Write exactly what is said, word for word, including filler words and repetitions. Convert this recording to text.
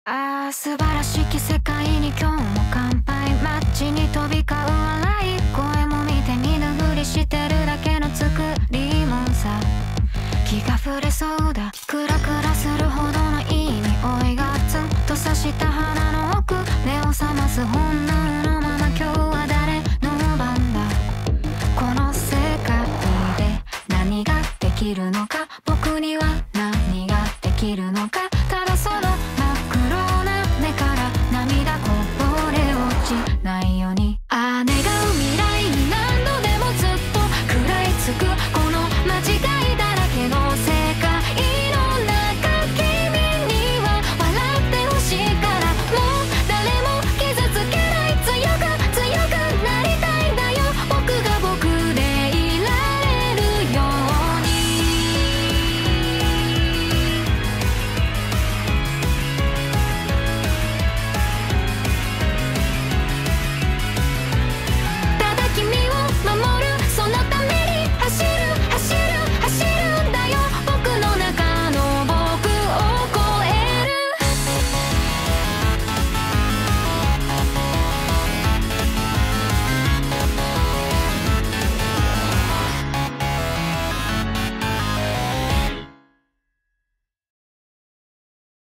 ああ素晴らしき世界に今日も乾杯。街に飛び交う笑い声も見て見ぬふりしてるだけの作りもんさ。気が触れそうだクラクラするほどの